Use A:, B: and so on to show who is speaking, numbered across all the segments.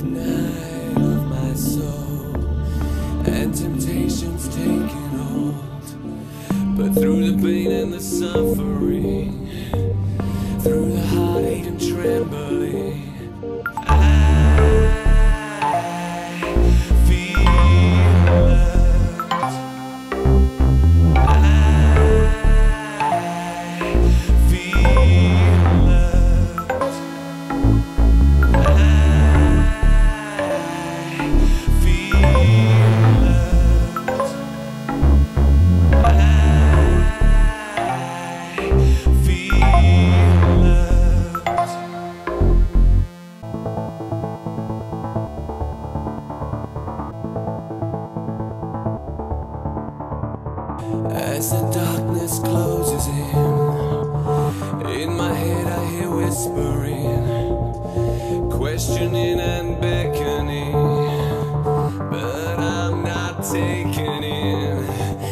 A: night of my soul, and temptation's taking hold. But through the pain and the suffering, through the heartache and trembling, as the darkness closes in my head I hear whispering, questioning and beckoning, but I'm not taking in.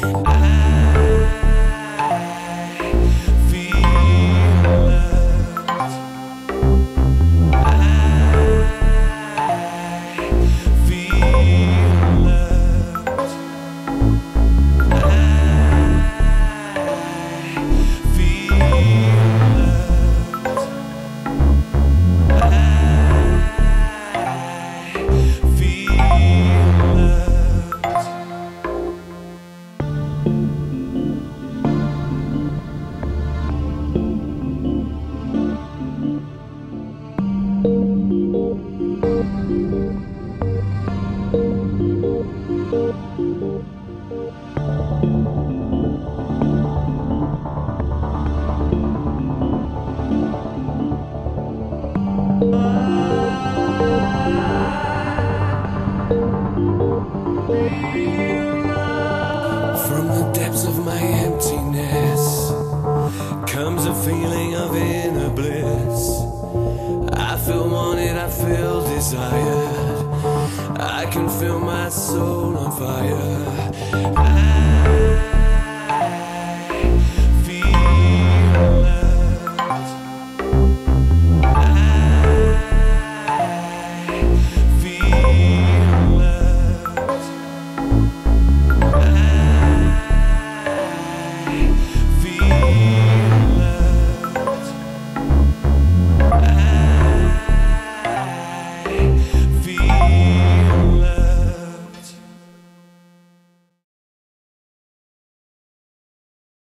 A: From the depths of my emptiness comes a feeling of inner bliss. I feel wanted, I feel desired, I can feel my soul on fire.